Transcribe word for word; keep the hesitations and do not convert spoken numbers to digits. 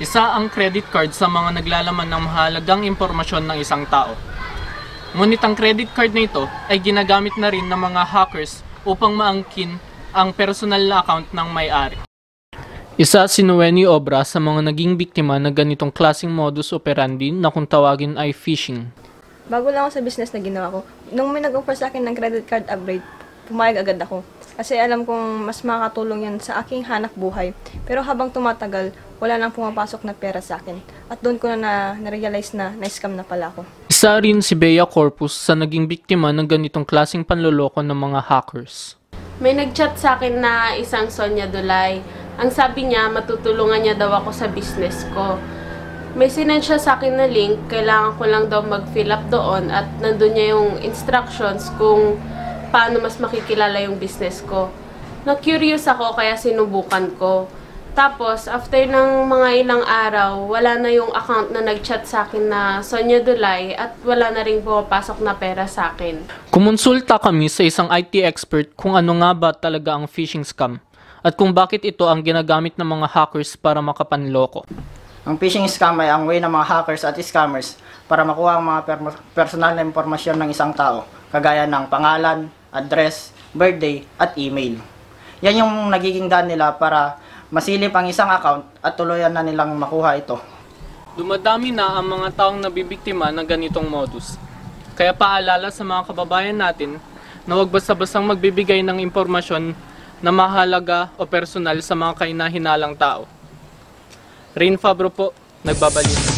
Isa ang credit card sa mga naglalaman ng mahalagang impormasyon ng isang tao. Ngunit ang credit card na ito ay ginagamit na rin ng mga hackers upang maangkin ang personal na account ng may-ari. Isa si Noemi Obra sa mga naging biktima ng ganitong klaseng modus operandi na kung tawagin ay phishing. Bago lang ako sa business na ginawa ko, nung may nag-offer sa akin ng credit card upgrade, pumayag agad ako. Kasi alam kong mas makakatulong yan sa aking hanap buhay. Pero habang tumatagal, wala nang pumapasok na pera sa akin. At doon ko na na-realize na na-scam na pala ako. Isa rin si Bea Corpus sa naging biktima ng ganitong klaseng panloloko ng mga hackers. May nag-chat sa akin na isang Sonia Dulay. Ang sabi niya, matutulungan niya daw ako sa business ko. May sinend siya sa akin na link, kailangan ko lang daw mag-fill up doon at nandun niya yung instructions kung paano mas makikilala yung business ko. Na-curious ako kaya sinubukan ko. Tapos, after ng mga ilang araw, wala na yung account na nag-chat sa akin na Sonia Dulay at wala na rin pumapasok na pera sa akin. Kumonsulta kami sa isang I T expert kung ano nga ba talaga ang phishing scam at kung bakit ito ang ginagamit ng mga hackers para makapanloko. Ang phishing scam ay ang way ng mga hackers at scammers para makuha ang mga per- personal na impormasyon ng isang tao, kagaya ng pangalan, address, birthday, at email. Yan yung nagiging daan nila para masilip ang isang account at tuluyan na nilang makuha ito. Dumadami na ang mga taong nabibiktima ng ganitong modus. Kaya paalala sa mga kababayan natin na huwag basta-bastang magbibigay ng impormasyon na mahalaga o personal sa mga kahinahinalang tao. Rain Fabro po, nagbabalik.